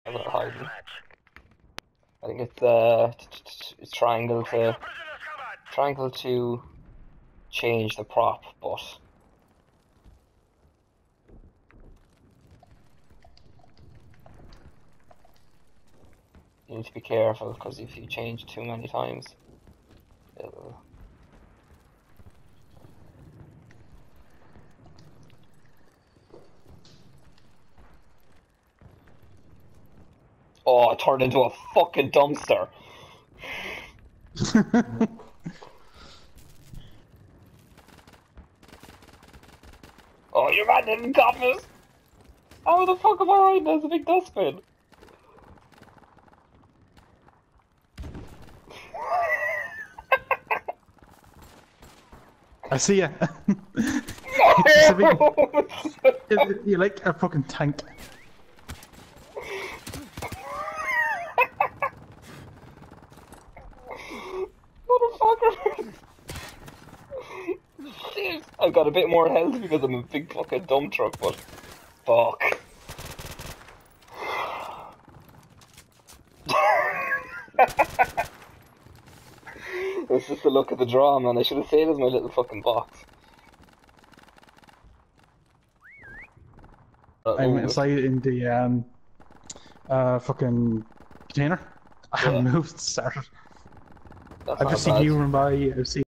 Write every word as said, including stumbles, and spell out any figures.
I'm not hiding. I think it's uh, it's triangle to triangle to change the prop, but you need to be careful because if you change too many times, it'll. Oh, it turned into a fucking dumpster. Oh, your man didn't cop it! How the fuck am I riding as a big dustbin? I see ya. Big... You're like a fucking tank. Motherfucker! Shit! I've got a bit more health because I'm a big fucking dump truck, but fuck. It's just the look of the draw, man. I should have saved as my little fucking box. I'm inside in the um, uh, fucking container. I haven't Yeah. moved, started. That's I've just not seen bad. you run by. I've seen.